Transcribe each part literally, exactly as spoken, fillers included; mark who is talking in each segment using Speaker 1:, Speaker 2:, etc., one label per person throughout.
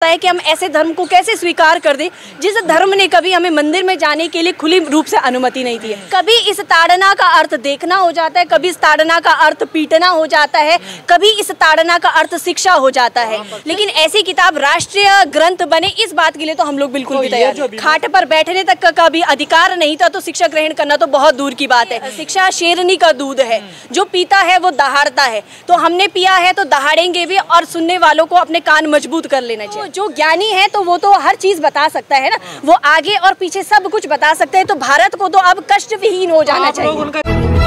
Speaker 1: है कि हम ऐसे धर्म को कैसे स्वीकार कर दें जिस धर्म ने कभी हमें मंदिर में जाने के लिए खुली रूप से अनुमति नहीं दी है। कभी इस ताड़ना का अर्थ देखना हो जाता है, कभी इस ताड़ना का अर्थ पीटना हो जाता है, कभी इस ताड़ना का अर्थ शिक्षा हो जाता है। लेकिन ऐसी किताब राष्ट्रीय ग्रंथ बने, इस बात के लिए तो हम लोग बिल्कुल भी तैयार हैं। खाट पर बैठने तक का भी अधिकार नहीं था तो शिक्षा ग्रहण करना तो बहुत दूर की बात है। शिक्षा शेरनी का दूध है, जो पीता है वो दहाड़ता है। तो हमने पिया है तो दहाड़ेंगे भी, और सुनने वालों को अपने कान मजबूत कर लेना चाहिए। तो जो ज्ञानी है तो वो तो हर चीज बता सकता है ना, वो आगे और पीछे सब कुछ बता सकते हैं। तो भारत को तो अब कष्ट विहीन हो जाना चाहिए।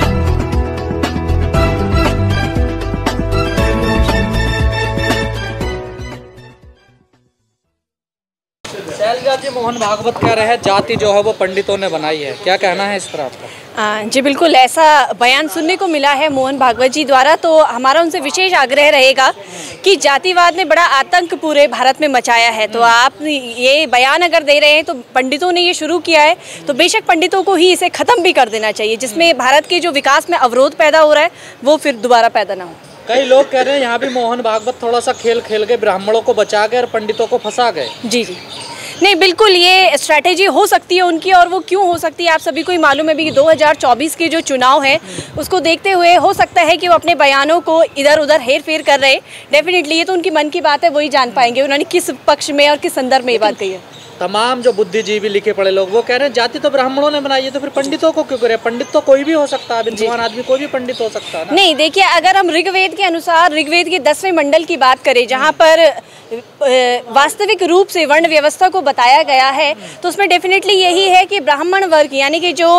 Speaker 2: शैलजा जी, मोहन भागवत कह रहे हैं जाति जो है वो पंडितों ने बनाई है, क्या कहना है इस पर आपका?
Speaker 1: जी बिल्कुल, ऐसा बयान सुनने को मिला है मोहन भागवत जी द्वारा। तो हमारा उनसे विशेष आग्रह रहेगा कि जातिवाद ने बड़ा आतंक पूरे भारत में मचाया है। तो आप ये बयान अगर दे रहे हैं तो पंडितों ने ये शुरू किया है, तो बेशक पंडितों को ही इसे ख़त्म भी कर देना चाहिए, जिसमें भारत के जो विकास में अवरोध पैदा हो रहा है वो फिर दोबारा पैदा ना हो।
Speaker 2: कई लोग कह रहे हैं यहाँ भी मोहन भागवत थोड़ा सा खेल खेल के ब्राह्मणों को बचा गए और पंडितों को फंसा गए।
Speaker 1: जी जी नहीं, बिल्कुल ये स्ट्रैटेजी हो सकती है उनकी, और वो क्यों हो सकती है आप सभी को ही मालूम है भी कि दो हज़ार चौबीस के जो चुनाव है उसको देखते हुए हो सकता है कि वो अपने बयानों को इधर उधर हेर फेर कर रहे हैं। डेफिनेटली ये तो उनकी मन की बात है, वही जान पाएंगे उन्होंने किस पक्ष में और किस संदर्भ में ये बात कही है।
Speaker 2: तमाम जो बुद्धिजीवी लिखे पड़े लोग वो कह रहे हैं जाति तो ब्राह्मणों ने बनाई है, तो फिर पंडितों को क्यों करे? पंडित तो कोई भी हो सकता है, विद्वान आदमी कोई भी पंडित हो सकता है ना?
Speaker 1: नहीं, देखिए अगर हम ऋग्वेद के अनुसार ऋग्वेद के दसवें मंडल की बात करें, जहाँ पर वास्तविक रूप से वर्ण व्यवस्था को बताया गया है, तो उसमें डेफिनेटली यही है कि ब्राह्मण वर्ग यानी कि जो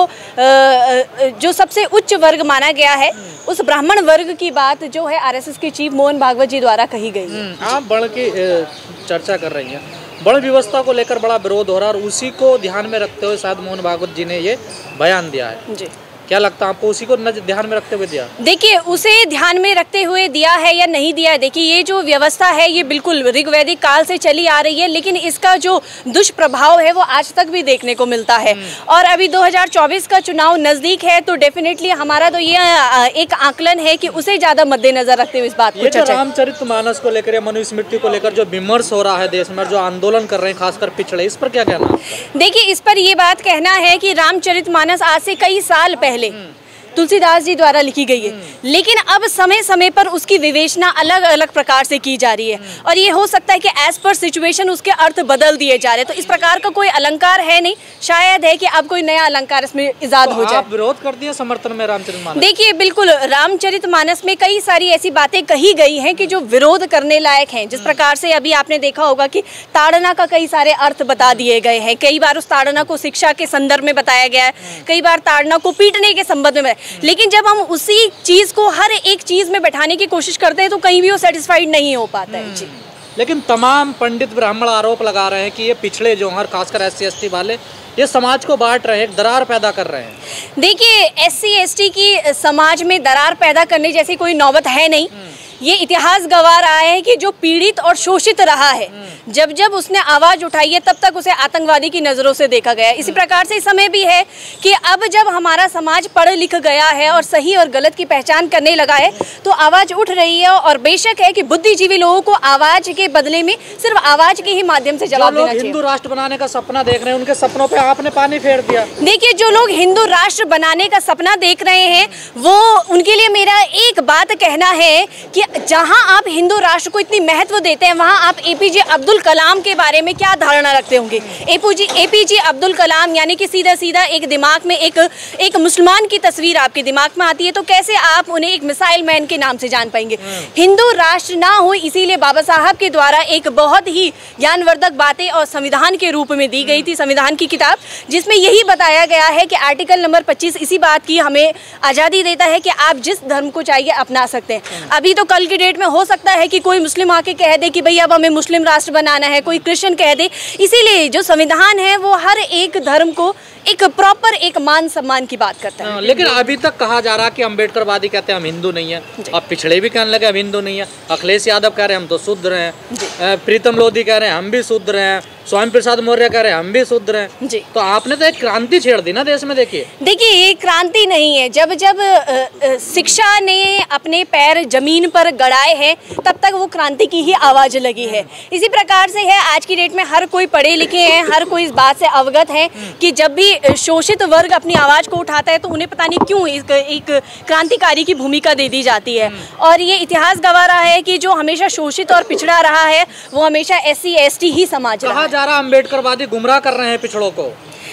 Speaker 1: जो सबसे उच्च वर्ग माना गया है, उस ब्राह्मण वर्ग की बात जो है आरएसएस के चीफ मोहन भागवत जी द्वारा कही गई है।
Speaker 2: आप बढ़ की चर्चा कर रही हैं, वर्ण व्यवस्था को लेकर बड़ा विरोध हो रहा है और उसी को ध्यान में रखते हुए शायद मोहन भागवत जी ने ये बयान दिया है। जी, क्या लगता है आपको, उसी को ध्यान में रखते हुए दिया?
Speaker 1: देखिए, उसे ध्यान में रखते हुए दिया है या नहीं दिया है, देखिए ये जो व्यवस्था है ये बिल्कुल ऋग्वैदिक काल से चली आ रही है, लेकिन इसका जो दुष्प्रभाव है वो आज तक भी देखने को मिलता है। और अभी दो हज़ार चौबीस का चुनाव नजदीक है, तो डेफिनेटली हमारा तो ये एक आकलन है कि उसे ज्यादा मद्देनजर रखते हुए इस बात को चर्चा।
Speaker 2: रामचरितमानस को लेकर या मनुस्मृति को लेकर जो विमर्श हो रहा है देश में, जो आंदोलन कर रहे हैं खासकर पिछड़े, इस पर क्या कहना?
Speaker 1: देखिए, इस पर ये बात कहना है कि रामचरितमानस आज से कई साल पहले तुलसीदास जी द्वारा लिखी गई है, लेकिन अब समय समय पर उसकी विवेचना अलग अलग प्रकार से की जा रही है, और ये हो सकता है कि एज पर सिचुएशन उसके अर्थ बदल दिए जा रहे हैं। तो इस प्रकार का कोई अलंकार है नहीं, शायद है कि अब कोई नया अलंकार इसमें इजाद
Speaker 2: तो
Speaker 1: हो जाए।
Speaker 2: आप विरोध कर दिए समर्थन में रामचरितमानस?
Speaker 1: देखिए, बिल्कुल रामचरितमानस में कई सारी ऐसी बातें कही गई हैं कि जो विरोध करने लायक हैं। जिस प्रकार से अभी आपने देखा होगा कि ताड़ना का कई सारे अर्थ बता दिए गए हैं, कई बार उस ताड़ना को शिक्षा के संदर्भ में बताया गया है, कई बार ताड़ना को पीटने के संबंध में। लेकिन जब हम उसी चीज को हर एक चीज में बैठाने की कोशिश करते हैं तो कहीं भी वो सेटिस्फाइड नहीं हो पाता है। जी,
Speaker 2: लेकिन तमाम पंडित ब्राह्मण आरोप लगा रहे हैं कि ये पिछड़े जो हैं, खासकर एस सी एस टी वाले, ये समाज को बांट रहे हैं, एक दरार पैदा कर रहे हैं।
Speaker 1: देखिए, एस सी एस टी की समाज में दरार पैदा करने जैसी कोई नौबत है नहीं। ये इतिहास गवाह रहा है कि जो पीड़ित और शोषित रहा है, जब जब उसने आवाज उठाई है तब तक उसे आतंकवादी की नजरों से देखा गया है। इसी प्रकार से इस समय भी है कि अब जब हमारा समाज पढ़ लिख गया है और सही और गलत की पहचान करने लगा है, तो आवाज उठ रही है। और बेशक है कि बुद्धिजीवी लोगों को आवाज के बदले में सिर्फ आवाज के ही माध्यम से जवाब देना चाहिए।
Speaker 2: हिंदू राष्ट्र बनाने का सपना देख रहे हैं, उनके सपनों पे आपने पानी फेर दिया।
Speaker 1: देखिए, जो लोग हिंदू राष्ट्र बनाने का सपना देख रहे हैं, वो उनके लिए मेरा एक बात कहना है कि जहां आप हिंदू राष्ट्र को इतनी महत्व देते हैं, वहां आप एपीजे अब्दुल कलाम के बारे में क्या धारणा रखते होंगे? एपीजे एपीजे अब्दुल कलाम यानी कि सीधा सीधा एक दिमाग में एक एक मुसलमान की तस्वीर आपके दिमाग में आती है, तो कैसे आप उन्हें एक मिसाइल मैन के नाम से जान पाएंगे? हिंदू राष्ट्र ना हो, इसीलिए बाबा साहब के द्वारा एक बहुत ही ज्ञानवर्धक बातें और संविधान के रूप में दी गई थी, संविधान की किताब, जिसमें यही बताया गया है कि आर्टिकल नंबर पच्चीस इसी बात की हमें आज़ादी देता है कि आप जिस धर्म को चाहिए अपना सकते हैं। अभी तो कल की डेट में हो सकता है कि कोई मुस्लिम आके कह दे कि भाई अब हमें मुस्लिम राष्ट्र बनाना है, कोई क्रिश्चियन कह दे। इसीलिए जो संविधान है वो हर एक धर्म को एक प्रॉपर एक मान सम्मान की बात करता है।
Speaker 2: लेकिन अभी तक कहा जा रहा है कि अम्बेडकरवादी कहते हैं हम हिंदू नहीं है, अब पिछड़े भी कहने लगे हम हिंदू नहीं है। अखिलेश यादव कह रहे हैं हम तो शूद्र हैं, प्रीतम लोधी कह रहे हैं हम भी शूद्र हैं, स्वामी प्रसाद मौर्य कह रहे हैं हम भी शूद्र हैं। जी, तो आपने तो एक क्रांति छेड़ दी ना देश में। देखिए
Speaker 1: देखिए ये क्रांति नहीं है। जब जब शिक्षा ने अपने पैर जमीन पर पर गड़ाए हैं, तब तक वो क्रांति की ही आवाज़ लगी है। इसी प्रकार से है, आज की डेट में हर कोई पढ़े लिखे हैं, हर कोई इस बात से अवगत है कि जब भी शोषित वर्ग अपनी आवाज़ को उठाता है तो उन्हें पता नहीं क्यों एक, एक क्रांतिकारी की भूमिका दे दी जाती है। और ये इतिहास गवाह रहा है कि जो हमेशा शोषित और पिछड़ा रहा है वो हमेशा एस सी एस टी ही समाज रहा है।
Speaker 2: कहा जा रहा अम्बेडकरवादी गुमराह कर रहे हैं पिछड़ों को।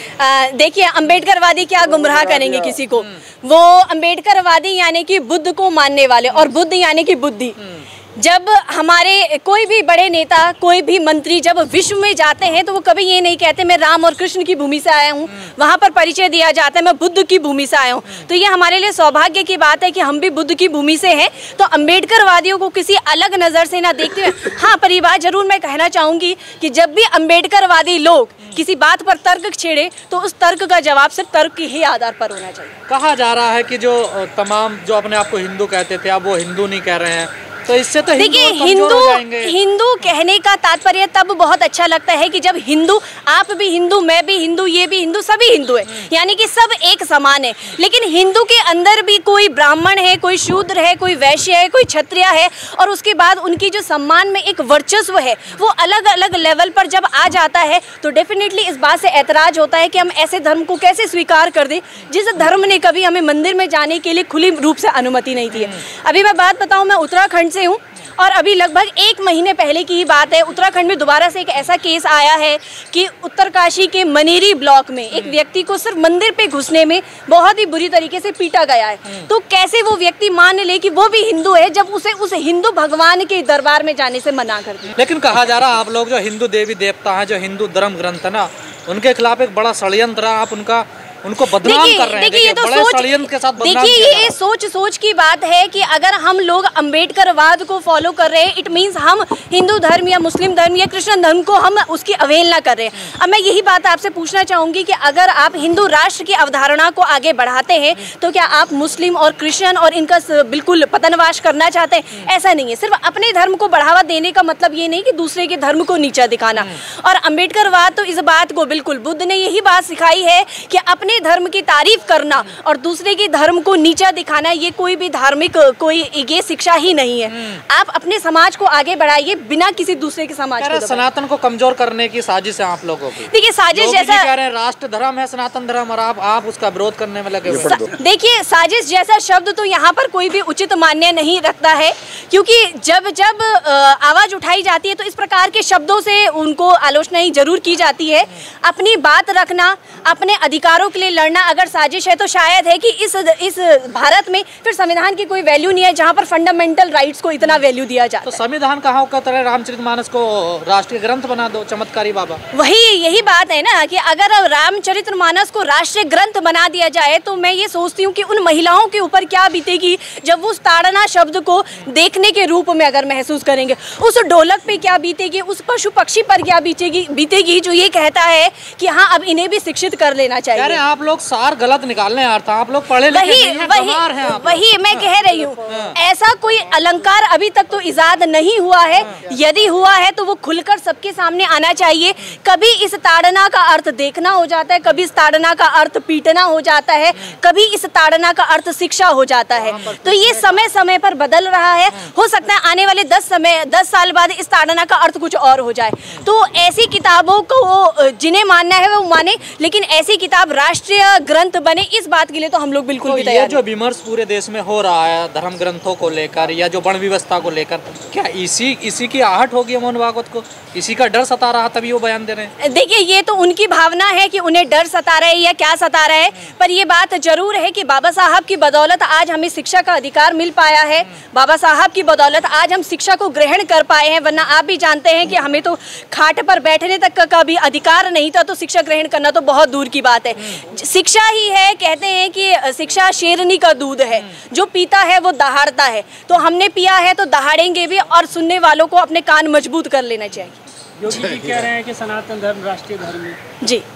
Speaker 1: देखिए, अम्बेडकरवादी क्या गुमराह करेंगे किसी को? वो अम्बेडकरवादी यानी कि बुद्ध को मानने वाले, और बुद्ध यानी कि बुद्धि। जब हमारे कोई भी बड़े नेता, कोई भी मंत्री जब विश्व में जाते हैं तो वो कभी ये नहीं कहते मैं राम और कृष्ण की भूमि से आया हूँ, वहाँ पर परिचय दिया जाता है मैं बुद्ध की भूमि से आया हूँ। तो ये हमारे लिए सौभाग्य की बात है कि हम भी बुद्ध की भूमि से हैं। तो अम्बेडकरवादियों को किसी अलग नज़र से ना देखते हुए, हाँ, पर ये बात जरूर मैं कहना चाहूँगी कि जब भी अम्बेडकरवादी लोग किसी बात पर तर्क छेड़े तो उस तर्क का जवाब सिर्फ तर्क के ही आधार पर होना चाहिए।
Speaker 2: कहा जा रहा है कि जो तमाम जो अपने आप को हिंदू कहते थे अब वो हिंदू नहीं कह रहे हैं, तो इससे तो
Speaker 1: देखिए, हिंदू हिंदू कहने का तात्पर्य तब बहुत अच्छा लगता है कि जब हिंदू, आप भी हिंदू, मैं भी हिंदू, ये भी हिंदू, सभी हिंदू है, यानी कि सब एक समान है। लेकिन हिंदू के अंदर भी कोई ब्राह्मण है, कोई शूद्र है, कोई वैश्य है, कोई क्षत्रिय है, और उसके बाद उनकी जो सम्मान में एक वर्चस्व है वो अलग अलग लेवल पर जब आ जाता है तो डेफिनेटली इस बात से ऐतराज होता है कि हम ऐसे धर्म को कैसे स्वीकार कर दें जिस धर्म ने कभी हमें मंदिर में जाने के लिए खुली रूप से अनुमति नहीं दी है। अभी मैं बात बताऊं, मैं उत्तराखंड से हूँ और अभी लगभग एक महीने पहले की ही बात है, उत्तराखंड में दोबारा से एक ऐसा केस आया है कि उत्तरकाशी के मनेरी ब्लॉक में एक व्यक्ति को सिर्फ मंदिर पे घुसने में बहुत ही बुरी तरीके से पीटा गया है। तो कैसे वो व्यक्ति मान ले कि वो भी हिंदू है जब उसे उस हिंदू भगवान के दरबार में जाने से मना कर दिया।
Speaker 2: लेकिन कहा जा रहा है आप लोग जो हिंदू देवी देवता हैं, जो हिंदू धर्म ग्रंथ है ना, उनके खिलाफ एक बड़ा षड्यंत्र, आप उनका उनको बदनाम कर रहे हैं।
Speaker 1: देखिए, ये तो सोच,
Speaker 2: के साथ बदनाम
Speaker 1: देखिए ये सोच सोच की बात है कि अगर हम लोग अम्बेडकरवाद को फॉलो कर रहे हैं, इट मींस हम हिंदू धर्म या मुस्लिम धर्म या कृष्ण धर्म को हम उसकी अवहेलना कर रहे हैं। अब मैं यही बात आपसे पूछना चाहूंगी कि अगर आप हिंदू राष्ट्र की अवधारणा को आगे बढ़ाते हैं तो क्या आप मुस्लिम और क्रिश्चियन और इनका बिल्कुल पतनवास करना चाहते हैं? ऐसा नहीं है। सिर्फ अपने धर्म को बढ़ावा देने का मतलब ये नहीं कि दूसरे के धर्म को नीचा दिखाना। और अम्बेडकरवाद तो इस बात को बिल्कुल, बुद्ध ने यही बात सिखाई है कि अपने धर्म की तारीफ करना और दूसरे के धर्म को नीचा दिखाना ये कोई भी धार्मिक कोई ये शिक्षा ही नहीं है। आप अपने समाज को आगे बढ़ाइए बिना किसी दूसरे के समाज को।
Speaker 2: सनातन को कमजोर करने की साजिश है आप लोगों की।
Speaker 1: देखिए, साजिश जैसा
Speaker 2: कह रहे हैं राष्ट्र धर्म है सनातन धर्म और आप आप उसका विरोध करने में लगे हुए हैं।
Speaker 1: देखिए, साजिश जैसा शब्द तो यहाँ पर कोई भी उचित मान्य नहीं रखता है, क्योंकि जब जब आवाज उठाई जाती है तो इस प्रकार के शब्दों से उनको आलोचना ही जरूर की जाती है। अपनी बात रखना, अपने अधिकारों के लिए लड़ना अगर साजिश है तो शायद है कि इस इस भारत में फिर संविधान की कोई वैल्यू नहीं है जहां पर फंडामेंटल राइट्स को इतना वैल्यू दिया जाता है।
Speaker 2: तो संविधान कहाँ का तरह रामचरितमानस को राष्ट्रीय ग्रंथ बना दो, चमत्कारी बाबा।
Speaker 1: वही यही बात है ना कि अगर रामचरितमानस को राष्ट्रीय ग्रंथ बना दिया जाए तो मैं ये सोचती हूँ कि उन महिलाओं के ऊपर क्या बीतेगी जब वो ताड़ना शब्द को देखने के रूप में अगर महसूस करेंगे। उस ढोलक पे क्या बीतेगी, उस पशु पक्षी पर क्या बीतेगी बीतेगी जो ये कहता है कि हाँ अब इन्हें भी शिक्षित कर लेना चाहिए।
Speaker 2: अरे आप लोग सार गलत निकालने अर्थ, आप लोग पढ़े लिखे नहीं हैं, गंवार हैं आप।
Speaker 1: वही मैं कह रही हूँ, ऐसा कोई अलंकार अभी तक तो इजाद नहीं हुआ है। यदि हुआ है तो वो खुलकर सबके सामने आना चाहिए। कभी इस ताड़ना का अर्थ देखना हो जाता है, कभी इस ताड़ना का अर्थ पीटना हो जाता है, कभी इस ताड़ना का अर्थ शिक्षा हो जाता है। तो ये समय समय पर बदल रहा है। हो सकता है आने वाले दस समय दस साल बाद इस ताड़ना का अर्थ कुछ और हो जाए। तो ऐसी किताबों को जिन्हें मानना है वो माने, लेकिन ऐसी किताब राष्ट्रीय ग्रंथ बने इस बात के लिए तो हम लोग बिल्कुल
Speaker 2: तो
Speaker 1: भी तैयार।
Speaker 2: ये जो विमर्श पूरे देश में हो रहा है धर्म ग्रंथों को लेकर या जो वर्ण व्यवस्था को लेकर, क्या इसी इसी की आहट होगी मोहन भागवत को? इसी का डर सता रहा तभी वो बयान दे रहे हैं?
Speaker 1: देखिए, ये तो उनकी भावना है कि उन्हें डर सता रहा है या क्या सता रहा है, पर ये बात जरूर है कि बाबा साहब की बदौलत आज हमें शिक्षा का अधिकार मिल पाया है। बाबा साहब की बदौलत आज हम शिक्षा को ग्रहण कर पाए हैं, वरना आप भी जानते हैं कि हमें तो खाट पर बैठने तक का भी अधिकार नहीं था, तो शिक्षा ग्रहण करना तो बहुत दूर की बात है। शिक्षा ही है, कहते हैं कि शिक्षा शेरनी का दूध है, जो पीता है वो दहाड़ता है। तो हमने पिया है तो दहाड़ेंगे भी, और सुनने वालों को अपने कान मजबूत कर लेना चाहिए।
Speaker 3: योगी जी कह रहे हैं कि सनातन धर्म राष्ट्रीय धर्म है।
Speaker 1: जी,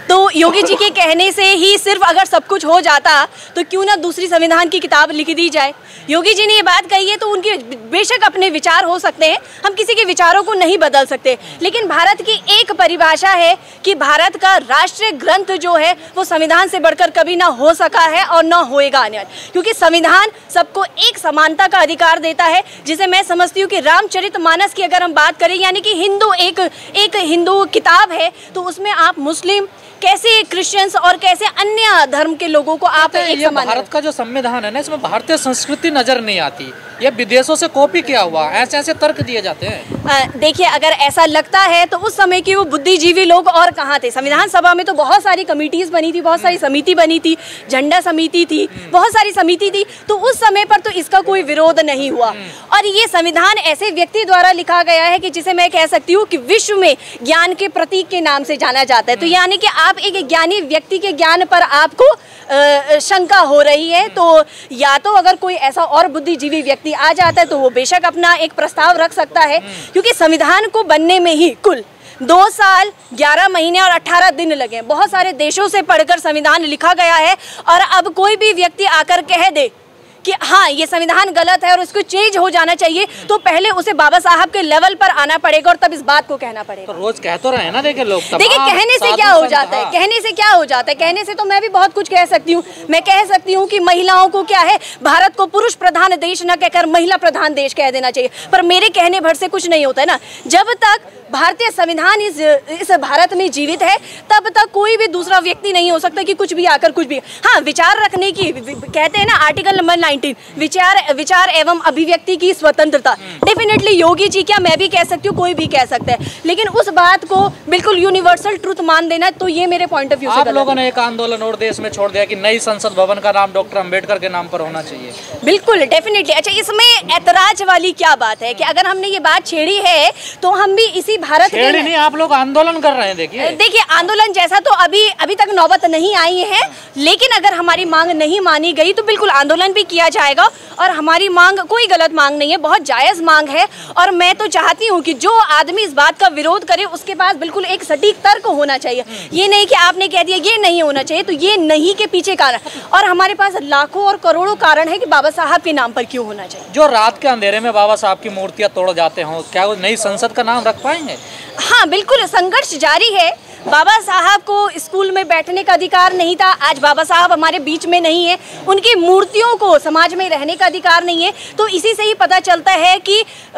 Speaker 1: तो योगी जी के कहने से ही सिर्फ अगर सब कुछ हो जाता तो क्यों ना दूसरी संविधान की किताब लिख दी जाए। योगी जी ने ये बात कही है तो उनके बेशक अपने विचार हो सकते हैं, हम किसी के विचारों को नहीं बदल सकते, लेकिन भारत की एक परिभाषा है कि भारत का राष्ट्रीय ग्रंथ जो है वो संविधान से बढ़कर कभी ना हो सका है और ना होएगा आने, क्योंकि संविधान सबको एक समानता का अधिकार देता है, जिसे मैं समझती हूँ कि रामचरितमानस की अगर हम बात करें, यानी कि हिंदू एक एक हिंदू किताब है, तो उसमें आप मुस्लिम कैसे क्रिश्चियंस और कैसे अन्य धर्म के लोगों को आप एक
Speaker 2: ये
Speaker 1: समान।
Speaker 2: भारत का जो संविधान है ना, इसमें भारतीय संस्कृति नजर नहीं आती, ये विदेशों से कॉपी किया हुआ, ऐसे ऐसे तर्क दिए जाते हैं।
Speaker 1: देखिए, अगर ऐसा लगता है तो उस समय के वो बुद्धिजीवी लोग और कहाँ थे। संविधान सभा में तो बहुत सारी कमिटीज बनी थी, बहुत सारी समिति बनी थी, झंडा समिति थी, बहुत सारी समिति थी, तो उस समय पर तो इसका कोई विरोध नहीं हुआ। और ये संविधान ऐसे व्यक्ति द्वारा लिखा गया है कि जिसे मैं कह सकती हूँ कि विश्व में ज्ञान के प्रतीक के नाम से जाना जाता है। तो यानी कि आप एक ज्ञानी व्यक्ति के ज्ञान पर आपको आ, शंका हो रही है, तो या तो अगर कोई ऐसा और बुद्धिजीवी व्यक्ति आ जाता है तो वो बेशक अपना एक प्रस्ताव रख सकता है, क्योंकि संविधान को बनने में ही कुल दो साल ग्यारह महीने और अठारह दिन लगे। बहुत सारे देशों से पढ़कर संविधान लिखा गया है, और अब कोई भी व्यक्ति आकर कह दे कि हाँ ये संविधान गलत है और इसको चेंज हो जाना चाहिए, तो पहले उसे बाबा साहब के लेवल पर आना पड़ेगा और तब इस बात को कहना पड़ेगा।
Speaker 2: तो रोज कह तो रहे हैं ना, देखिए लोग।
Speaker 1: देखिए, कहने से क्या हो जाता है, कहने से क्या हो जाता है, कहने से तो मैं भी बहुत कुछ कह सकती हूँ। मैं कह सकती हूँ कि महिलाओं को क्या है, भारत को पुरुष प्रधान देश न कहकर महिला प्रधान देश कह देना चाहिए, पर मेरे कहने भर से कुछ नहीं होता है ना। जब तक भारतीय संविधान इस इस भारत में जीवित है, तब तक कोई भी दूसरा व्यक्ति नहीं हो सकता कि कुछ भी आकर कुछ भी, हाँ विचार रखने की, कहते हैं ना आर्टिकल नंबर नाइनटीन, विचार विचार एवं अभिव्यक्ति की स्वतंत्रता। डेफिनेटली योगी जी क्या, मैं भी कह सकती हूँ, कोई भी कह सकता है, लेकिन उस बात को बिल्कुल यूनिवर्सल ट्रूथ मान देना, तो ये मेरे पॉइंट ऑफ व्यू से
Speaker 2: आप लोगों ने एक आंदोलन और देश में छोड़ दिया कि नई संसद भवन का नाम डॉक्टर अम्बेडकर के नाम पर होना चाहिए।
Speaker 1: बिल्कुल, डेफिनेटली। अच्छा, इसमें ऐतराज वाली क्या बात है कि अगर हमने ये बात छेड़ी है तो हम भी इसी भारत
Speaker 2: के नहीं, आप लोग आंदोलन कर रहे हैं। देखिए
Speaker 1: देखिए आंदोलन जैसा तो अभी अभी तक नौबत नहीं आई है, लेकिन अगर हमारी मांग नहीं मानी गई तो बिल्कुल आंदोलन भी किया जाएगा। और हमारी मांग कोई गलत मांग नहीं है, बहुत जायज़ मांग है, और मैं तो चाहती हूँ कि जो आदमी इस बात का विरोध करे उसके पास बिल्कुल एक सटीक तर्क होना चाहिए। ये नहीं कि आपने कह दिया ये नहीं होना चाहिए, तो ये नहीं के पीछे कारण, और हमारे पास लाखों और करोड़ों कारण है कि बाबा साहब के नाम पर क्यों होना चाहिए।
Speaker 2: जो रात के अंधेरे में बाबा साहब की मूर्तियाँ तोड़ जाते हों, क्या वो नई संसद का नाम रख पाएंगे?
Speaker 1: हाँ बिल्कुल, संघर्ष जारी है। बाबा साहब को स्कूल में बैठने का अधिकार नहीं था, आज बाबा साहब हमारे बीच में नहीं है, उनकी मूर्तियों को समाज में रहने का अधिकार नहीं है, तो इसी से ही पता चलता है कि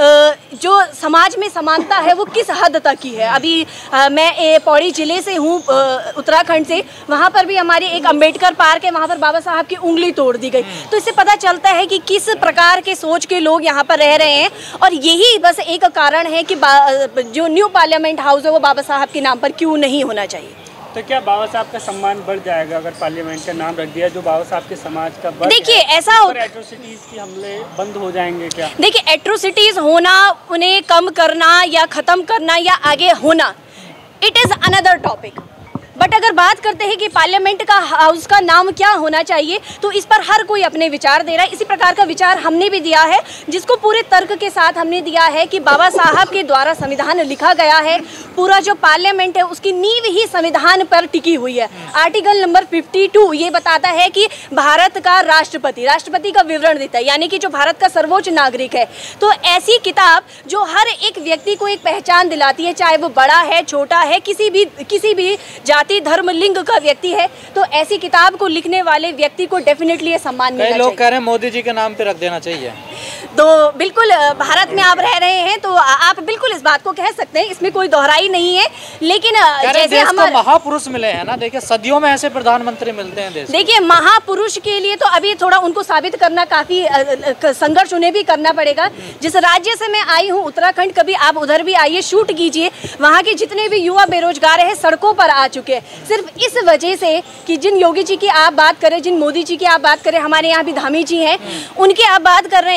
Speaker 1: जो समाज में समानता है वो किस हद तक की है। अभी मैं पौड़ी जिले से हूँ, उत्तराखंड से, वहाँ पर भी हमारी एक अम्बेडकर पार्क है, वहाँ पर बाबा साहब की उंगली तोड़ दी गई, तो इससे पता चलता है कि किस प्रकार के सोच के लोग यहाँ पर रह रहे हैं। और यही बस एक कारण है कि जो न्यू पार्लियामेंट हाउस है वो बाबा साहब के नाम पर क्यों नहीं होना चाहिए।
Speaker 3: तो क्या बाबा साहब का सम्मान बढ़ जाएगा अगर पार्लियामेंट का नाम रख दिया, जो बाबा साहब के समाज का?
Speaker 1: देखिए ऐसा हो,
Speaker 3: एट्रोसिटीज की हमले बंद हो जाएंगे क्या?
Speaker 1: देखिए एट्रोसिटीज होना, उन्हें कम करना या खत्म करना या आगे होना, it is another topic. But अगर बात करते हैं कि पार्लियामेंट का हाउस का नाम क्या होना चाहिए, तो इस पर हर कोई अपने विचार दे रहा है। इसी प्रकार का विचार हमने भी दिया है, जिसको पूरे तर्क के साथ हमने दिया है कि बाबा साहब के द्वारा संविधान लिखा गया है, पूरा जो पार्लियामेंट है उसकी नींव ही संविधान पर टिकी हुई है। आर्टिकल नंबर बावन ये बताता है कि भारत का राष्ट्रपति राष्ट्रपति का विवरण देता है, यानी कि जो भारत का सर्वोच्च नागरिक है। तो ऐसी किताब जो हर एक व्यक्ति को एक पहचान दिलाती है, चाहे वो बड़ा है छोटा है, किसी भी किसी भी जाति धर्म लिंग का व्यक्ति है, तो ऐसी किताब को लिखने वाले व्यक्ति को डेफिनेटली ये सम्मान मिलना चाहिए।
Speaker 2: लोग कह रहे हैं मोदी जी के नाम पे रख देना चाहिए।
Speaker 1: तो बिल्कुल, भारत में आप रह रहे हैं तो आप बिल्कुल इस बात को कह सकते हैं, इसमें कोई दोहराई नहीं है। लेकिन जैसे हमारे
Speaker 2: महापुरुष मिले हैं ना, देखिए सदियों में ऐसे प्रधानमंत्री मिलते हैं देश।
Speaker 1: देखिए महापुरुष के लिए तो अभी थोड़ा उनको साबित करना, काफी संघर्ष उन्हें भी करना पड़ेगा। जिस राज्य से मैं आई हूँ उत्तराखंड, कभी आप उधर भी आइए, शूट कीजिए, वहाँ के जितने भी युवा बेरोजगार हैं सड़कों पर आ चुके हैं, सिर्फ इस वजह से कि जिन योगी जी की आप बात करें, जिन मोदी जी की आप बात करें, हमारे यहाँ भी धामी जी हैं, उनकी आप बात कर रहे हैं, तो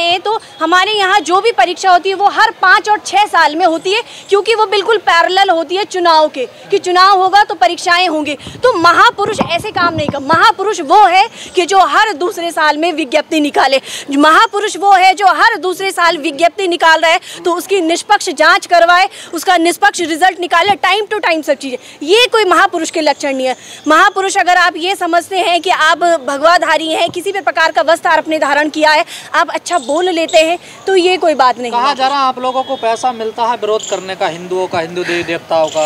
Speaker 1: हमारे यहाँ जो भी परीक्षा होती है वो हर पाँच और छः साल में होती है, क्योंकि वो बिल्कुल पैरेलल होती है चुनाव के, कि चुनाव होगा तो परीक्षाएं होंगी। तो महापुरुष ऐसे काम नहीं कर, महापुरुष वो है कि जो हर दूसरे साल में विज्ञप्ति निकाले, महापुरुष वो है जो हर दूसरे साल विज्ञप्ति निकाल रहा है तो उसकी निष्पक्ष जाँच करवाए, उसका निष्पक्ष रिजल्ट निकाले, टाइम टू टाइम सब चीज़ें। ये कोई महापुरुष के लक्षण नहीं है। महापुरुष अगर आप ये समझते हैं कि आप भगवाधारी हैं, किसी भी प्रकार का वस्त्र आपने धारण किया है, आप अच्छा बोल लेते हैं, तो ये कोई बात नहीं।
Speaker 2: कहा जा रहा है आप लोगों को पैसा मिलता है विरोध करने का, हिंदुओं का, हिंदू देवी देवताओं का।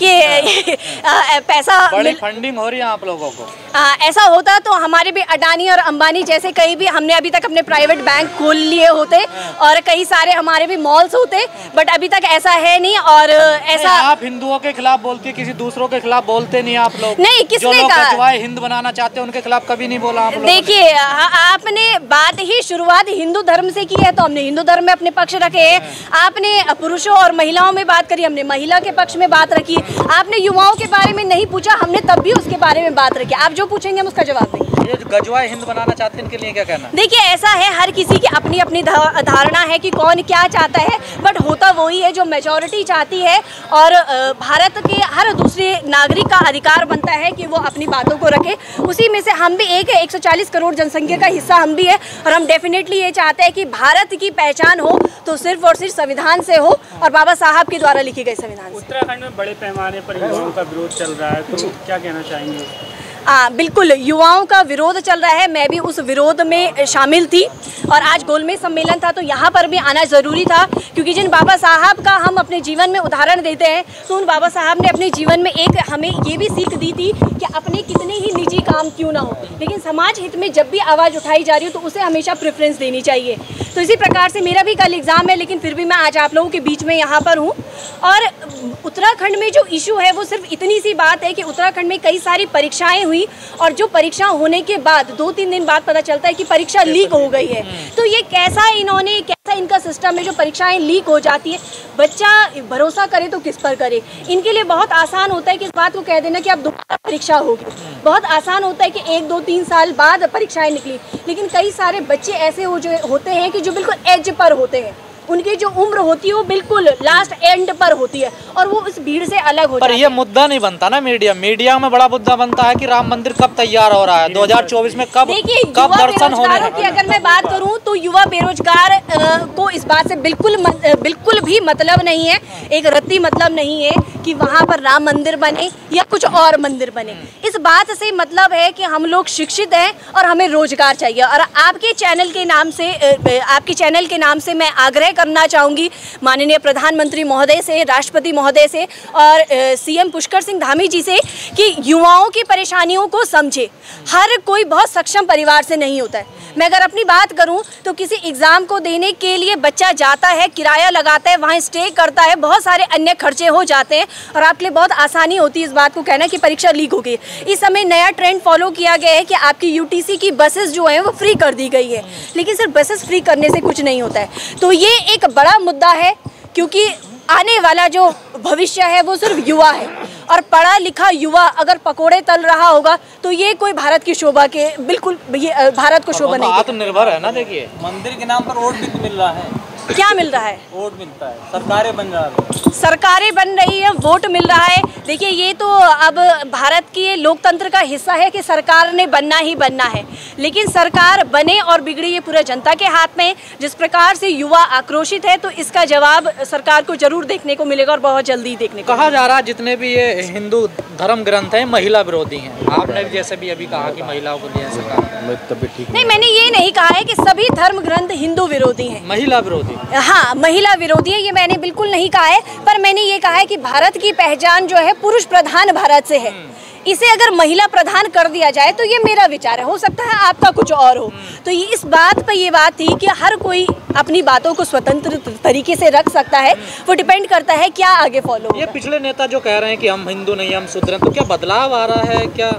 Speaker 1: देखिए पैसा
Speaker 2: बड़ी फंडिंग हो रही है आप लोगों को।
Speaker 1: आ, ऐसा होता तो हमारे भी अडानी और अंबानी जैसे कई भी, हमने अभी तक अपने प्राइवेट बैंक खोल लिए होते और कई सारे हमारे भी मॉल्स होते, बट अभी तक ऐसा है नहीं। और ऐसा
Speaker 2: आप हिंदुओं के खिलाफ बोलती है, किसी दूसरों के खिलाफ बोलते नहीं आप लोग।
Speaker 1: नहीं, किसने कहा?
Speaker 2: जो हिंद बनाना चाहते हैं उनके खिलाफ कभी नहीं बोला आप लोग।
Speaker 1: देखिए आपने बात ही शुरुआत हिंदू धर्म से की है तो हमने हिंदू धर्म में अपने पक्ष रखे हैं। आपने पुरुषों और महिलाओं में बात करी, हमने महिला के पक्ष में बात रखी। आपने युवाओं के बारे में नहीं पूछा, हमने तब भी उसके बारे में बात रखी। आप जो पूछेंगे हम उसका जवाब देंगे।
Speaker 2: ये गजवाए हिंद बनाना चाहते हैं इनके लिए क्या कहना?
Speaker 1: देखिए ऐसा है, हर किसी की अपनी अपनी धारणा है कि कौन क्या चाहता है, बट होता वही है जो मेजॉरिटी चाहती है। और भारत के हर दूसरे नागरिक का अधिकार बनता है कि वो अपनी बातों को रखे। उसी में से हम भी एक है, एक सौ चालीस करोड़ जनसंख्या का हिस्सा हम भी है, और हम डेफिनेटली ये चाहते हैं कि भारत की पहचान हो तो सिर्फ और सिर्फ संविधान से हो और बाबा साहब के द्वारा लिखे गए संविधान से।
Speaker 3: उत्तराखंड में बड़े पैमाने पर युवाओं का विरोध चल रहा है, तो क्या कहना चाहेंगे?
Speaker 1: आ, बिल्कुल युवाओं का विरोध चल रहा है, मैं भी उस विरोध में शामिल थी और आज गोलमेज सम्मेलन था तो यहाँ पर भी आना ज़रूरी था, क्योंकि जिन बाबा साहब का हम अपने जीवन में उदाहरण देते हैं तो उन बाबा साहब ने अपने जीवन में एक हमें ये भी सीख दी थी कि अपने कितने ही निजी काम क्यों ना हो, लेकिन समाज हित में जब भी आवाज़ उठाई जा रही हो तो उसे हमेशा प्रेफरेंस देनी चाहिए। तो इसी प्रकार से मेरा भी कल एग्ज़ाम है, लेकिन फिर भी मैं आज आप लोगों के बीच में यहाँ पर हूँ। और उत्तराखंड में जो इशू है वो सिर्फ इतनी सी बात है कि उत्तराखंड में कई सारी परीक्षाएं हुई और जो परीक्षा होने के बाद दो तीन दिन बाद पता चलता है कि परीक्षा लीक हो गई है। तो ये कैसा इन्होंने कैसा इनका सिस्टम है जो परीक्षाएं लीक हो जाती है, बच्चा भरोसा करे तो किस पर करे। इनके लिए बहुत आसान होता है कि इस बात को कह देना कि अब दोबारा परीक्षा होगी, बहुत आसान होता है कि एक दो तीन साल बाद परीक्षाएं निकली, लेकिन कई सारे बच्चे ऐसे हो जो होते हैं कि जो बिल्कुल एज पर होते हैं, उनकी जो उम्र होती है वो बिल्कुल लास्ट एंड पर होती है और वो उस भीड़ से अलग हो जाते हैं।
Speaker 2: पर ये मुद्दा नहीं बनता ना मीडिया मीडिया में बड़ा मुद्दा बनता है कि राम मंदिर कब तैयार हो रहा है, दो हज़ार चौबीस में कब कब दर्शन होने हैं।
Speaker 1: की अगर मैं बात करूं तो युवा बेरोजगार को इस बात से बिल्कुल बिल्कुल भी मतलब नहीं है, एक रत्ती मतलब नहीं है कि वहाँ पर राम मंदिर बने या कुछ और मंदिर बने। इस बात से मतलब है कि हम लोग शिक्षित हैं और हमें रोजगार चाहिए। और आपके चैनल के नाम से आपके चैनल के नाम से मैं आग्रह करना चाहूँगी माननीय प्रधानमंत्री महोदय से, राष्ट्रपति महोदय से और सीएम पुष्कर सिंह धामी जी से कि युवाओं की परेशानियों को समझे। हर कोई बहुत सक्षम परिवार से नहीं होता है। मैं अगर अपनी बात करूं तो किसी एग्ज़ाम को देने के लिए बच्चा जाता है, किराया लगाता है, वहाँ स्टे करता है, बहुत सारे अन्य खर्चे हो जाते हैं और आपके लिए बहुत आसानी होती है इस बात को कहना कि परीक्षा लीक हो गई। इस समय नया ट्रेंड फॉलो किया गया है कि आपकी यूटीसी की बसेस जो हैं वो फ्री कर दी गई है, लेकिन सिर्फ बसेस फ्री करने से कुछ नहीं होता है। तो ये एक बड़ा मुद्दा है, क्योंकि आने वाला जो भविष्य है वो सिर्फ युवा है और पढ़ा लिखा युवा अगर पकोड़े तल रहा होगा तो ये कोई भारत की शोभा के बिल्कुल ये भारत को शोभा नहीं।
Speaker 2: आत्मनिर्भर है ना। देखिए
Speaker 4: मंदिर के नाम पर वोट भी तो मिल रहा है।
Speaker 1: क्या मिल रहा है?
Speaker 4: वोट मिलता है, सरकारें बन रहा है,
Speaker 1: सरकारें बन रही है, वोट मिल रहा है। देखिए ये तो अब भारत के लोकतंत्र का हिस्सा है कि सरकार ने बनना ही बनना है, लेकिन सरकार बने और बिगड़े ये पूरा जनता के हाथ में। जिस प्रकार से युवा आक्रोशित है तो इसका जवाब सरकार को जरूर देखने को मिलेगा और बहुत जल्दी देखने को।
Speaker 2: कहा जा रहा है जितने भी ये हिंदू धर्म ग्रंथ हैं महिला विरोधी हैं। आपने जैसे भी अभी कहा कि महिलाओं को लिए ऐसा कहा।
Speaker 1: नहीं, मैंने ये नहीं कहा है कि सभी धर्म ग्रंथ हिंदू विरोधी हैं।
Speaker 2: महिला विरोधी,
Speaker 1: हाँ महिला विरोधी है, ये मैंने बिल्कुल नहीं कहा है, पर मैंने ये कहा है कि भारत की पहचान जो है पुरुष प्रधान भारत से है। इसे अगर महिला प्रधान कर दिया जाए तो ये मेरा विचार है, हो सकता है आपका कुछ और हो। तो ये इस बात पर ये बात थी कि हर कोई अपनी बातों को स्वतंत्र तरीके से रख सकता है, वो डिपेंड करता है क्या आगे फॉलो।
Speaker 2: ये पिछले नेता जो कह रहे हैं कि हम हिंदू नहीं हम शूद्र हैं, तो क्या बदलाव आ रहा है क्या?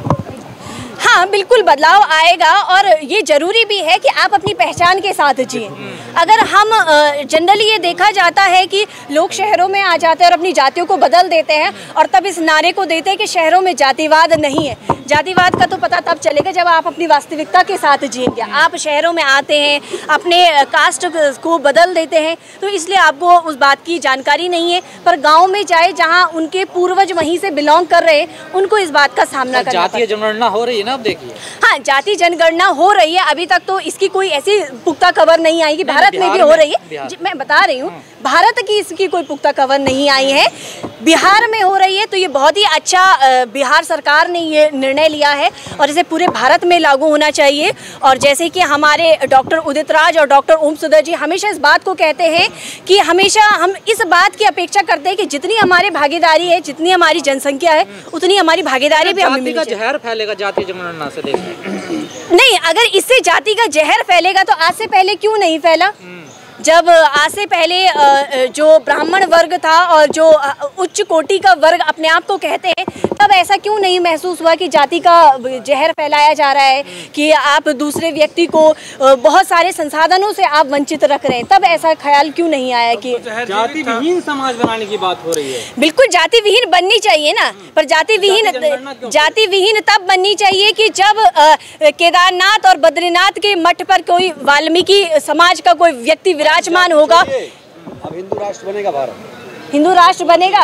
Speaker 1: हाँ बिल्कुल बदलाव आएगा और ये जरूरी भी है कि आप अपनी पहचान के साथ जिए। अगर हम जनरली ये देखा जाता है कि लोग शहरों में आ जाते हैं और अपनी जातियों को बदल देते हैं और तब इस नारे को देते हैं कि शहरों में जातिवाद नहीं है। जातिवाद का तो पता तब चलेगा जब आप अपनी वास्तविकता के साथ जिएंगे। आप शहरों में आते हैं, अपने कास्ट को बदल देते हैं, तो इसलिए आपको उस बात की जानकारी नहीं है। पर गाँव में जाए जहाँ उनके पूर्वज वहीं से बिलोंग कर रहे हैं, उनको इस बात का सामना करना
Speaker 2: जातीय जनगणना हो रही है ना, अब देखिए।
Speaker 1: हाँ, जाति जनगणना हो रही है, अभी तक तो इसकी कोई ऐसी पुख्ता खबर नहीं आई कि भारत में भी हो रही है। मैं बता रही हूँ, भारत की इसकी कोई पुख्ता खबर नहीं आई है, बिहार में हो रही है। तो ये बहुत ही अच्छा बिहार सरकार ने ये निर्णय लिया है और इसे पूरे भारत में लागू होना चाहिए। और जैसे कि हमारे डॉक्टर उदित राज और डॉक्टर ओम सुंदर जी हमेशा इस बात को कहते हैं कि हमेशा हम इस बात की अपेक्षा करते हैं कि जितनी हमारी भागीदारी है, जितनी हमारी जनसंख्या है, उतनी हमारी भागीदारी भी हमें मिलनी चाहिए।
Speaker 2: जहर फैलेगा जातीय जनगणना से, देखिए।
Speaker 1: नहीं, अगर इससे जाति का जहर फैलेगा तो आज से पहले क्यों नहीं फैला? जब आज से पहले जो ब्राह्मण वर्ग था और जो उच्च कोटि का वर्ग अपने आप को कहते हैं, तब ऐसा क्यों नहीं महसूस हुआ कि जाति का जहर फैलाया जा रहा है, कि आप दूसरे व्यक्ति को बहुत सारे संसाधनों से आप वंचित रख रहे हैं? तब ऐसा ख्याल क्यों नहीं आया कि
Speaker 4: जाति विहीन समाज बनाने की बात हो रही है?
Speaker 1: बिल्कुल जाति विहीन बननी चाहिए ना, पर जाति विहीन जाति विहीन तब बननी चाहिए कि जब केदारनाथ और बद्रीनाथ के मठ पर कोई वाल्मीकि समाज का कोई व्यक्ति विराजमान होगा।
Speaker 5: अब हिंदू राष्ट्र बनेगा भारत,
Speaker 1: हिंदू राष्ट्र बनेगा।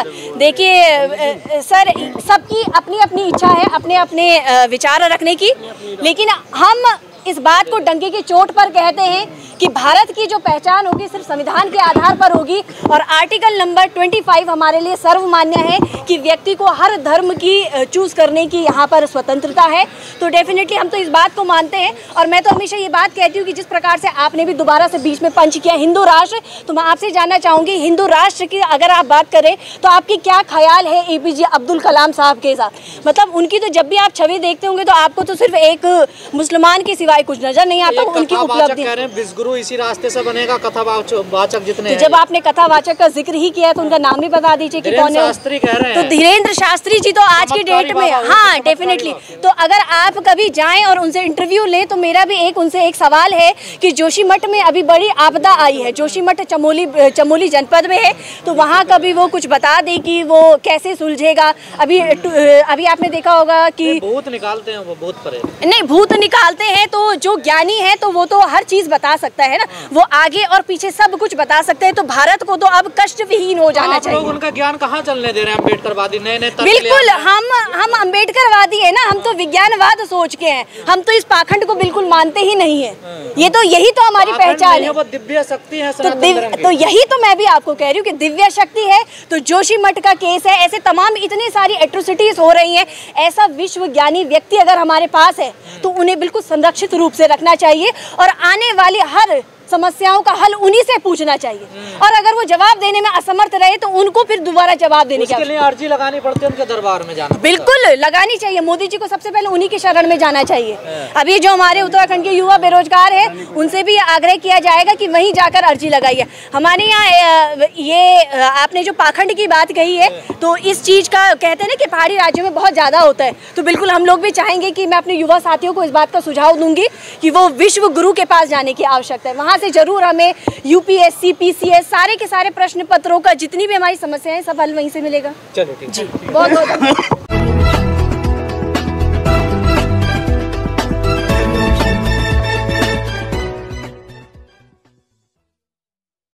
Speaker 1: देखिए सर, सबकी अपनी अपनी इच्छा है अपने अपने विचार रखने की, लेकिन हम इस बात को डंके की चोट पर कहते हैं कि भारत की जो पहचान होगी सिर्फ संविधान के आधार पर होगी। और आर्टिकल नंबर पच्चीस हमारे लिए सर्वमान्य है कि व्यक्ति को हर धर्म की चूज करने की यहाँ पर स्वतंत्रता है। तो डेफिनेटली हम तो इस बात को मानते हैं। और मैं तो हमेशा ये बात कहती हूँ कि जिस प्रकार से आपने भी दोबारा से बीच में पंच किया हिंदू राष्ट्र, तो मैं आपसे जानना चाहूँगी, हिंदू राष्ट्र की अगर आप बात करें तो आपकी क्या ख्याल है ए पी जे अब्दुल कलाम साहब के साथ? मतलब उनकी तो जब भी आप छवि देखते होंगे तो आपको तो सिर्फ एक मुसलमान के सिवाय कुछ नजर नहीं आता। उनकी उपलब्धि
Speaker 2: इसी रास्ते से बनेगा, कथावाचक जितने।
Speaker 1: तो जब आपने कथावाचक का जिक्र ही किया तो उनका नाम भी बता दीजिए कि कौन है।
Speaker 2: शास्त्री कह रहे हैं।
Speaker 1: तो धीरेन्द्र शास्त्री जी तो आज की डेट में, हाँ डेफिनेटली। तो अगर आप कभी जाएं और उनसे इंटरव्यू लें तो मेरा भी एक उनसे एक सवाल है कि जोशीमठ में अभी बड़ी आपदा आई है, जोशीमठ चमोली चमोली जनपद में है, तो वहाँ कभी वो कुछ बता दे कि वो कैसे सुलझेगा। अभी अभी आपने देखा होगा कि
Speaker 2: भूत निकालते हैं, वो भूत परे
Speaker 1: नहीं, भूत निकालते हैं तो जो ज्ञानी है तो वो तो हर चीज बता सकता है ना, वो आगे और पीछे सब कुछ बता सकते हैं। तो भारत को तो अब कष्ट विहीन हो जाना चाहिए।
Speaker 2: लोग उनका ज्ञान कहाँ चलने दे रहे हैं? अम्बेडकरवादी नए नए
Speaker 1: बिल्कुल, हम हम अम्बेडकरवादी है ना, हम तो विज्ञानवाद सोच के हैं, हम तो इस पाखंड को बिल्कुल मानते ही नहीं है। ये तो यही तो हमारी पहचान है,
Speaker 2: वो दिव्य शक्ति है।
Speaker 1: तो, तो यही तो मैं भी आपको कह रही हूँ कि दिव्य शक्ति है। तो जोशीमठ का केस है, ऐसे तमाम इतनी सारी एट्रोसिटीज हो रही हैं। ऐसा विश्व ज्ञानी व्यक्ति अगर हमारे पास है तो उन्हें बिल्कुल संरक्षित रूप से रखना चाहिए और आने वाली हर समस्याओं का हल उन्हीं से पूछना चाहिए। और अगर वो जवाब देने में असमर्थ रहे तो उनको फिर दोबारा जवाब देने
Speaker 2: के लिए अर्जी लगानी पड़ती है, उनके दरबार में जाना।
Speaker 1: बिल्कुल लगानी चाहिए। मोदी जी को सबसे पहले उन्हीं की शरण में जाना चाहिए। अभी जो हमारे उत्तराखंड के युवा बेरोजगार है उनसे भी आग्रह किया जाएगा कि वहीं जाकर अर्जी लगाइए। हमारे यहाँ ये आपने जो पाखंड की बात कही है, तो इस चीज का कहते हैं ना कि पहाड़ी राज्यों में बहुत ज्यादा होता है, तो बिल्कुल हम लोग भी चाहेंगे कि मैं अपने युवा साथियों को इस बात का सुझाव दूंगी कि वो विश्व गुरु के पास जाने की आवश्यकता है। वहाँ से जरूर हमें U P S C, P C S सारे के सारे प्रश्न पत्रों का जितनी भी हमारी समस्याएं सब हल वहीं से मिलेगा।
Speaker 2: चलो ठीक
Speaker 1: जी, बहुत बहुत